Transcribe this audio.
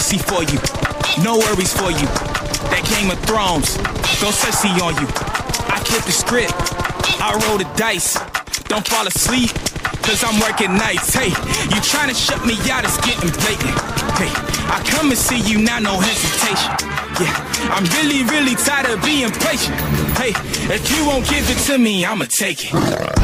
mercy for you, no worries for you. That Game of Thrones, don't Cersei on you. I kept the script, I roll the dice. Don't fall asleep, cause I'm working nights. Hey, you trying to shut me out, it's getting blatant. Hey, I come and see you now, no hesitation. Yeah, I'm really, really tired of being patient. Hey, if you won't give it to me, I'ma take it.